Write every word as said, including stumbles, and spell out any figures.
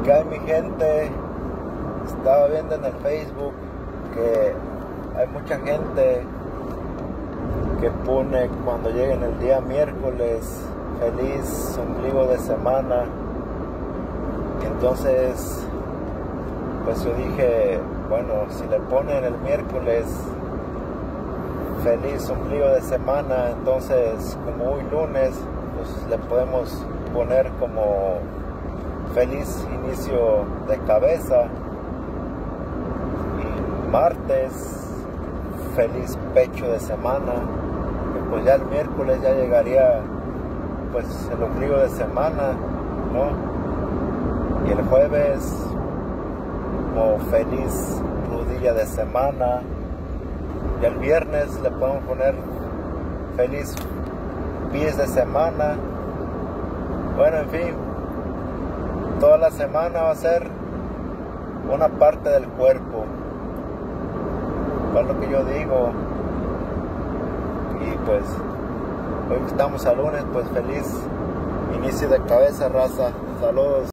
Que hay mi gente, estaba viendo en el Facebook que hay mucha gente que pone cuando lleguen el día miércoles feliz ombligo de semana. Entonces pues yo dije, bueno, si le ponen el miércoles feliz ombligo de semana, entonces como hoy lunes pues le podemos poner como feliz inicio de cabeza, y martes feliz pecho de semana, y pues ya el miércoles ya llegaría pues el ombligo de semana, ¿no? Y el jueves como feliz rodilla de semana, y el viernes le podemos poner feliz pies de semana. Bueno, en fin, toda la semana va a ser una parte del cuerpo, es lo que yo digo. Y pues hoy que estamos a lunes, pues feliz inicio de cabeza, raza. Saludos.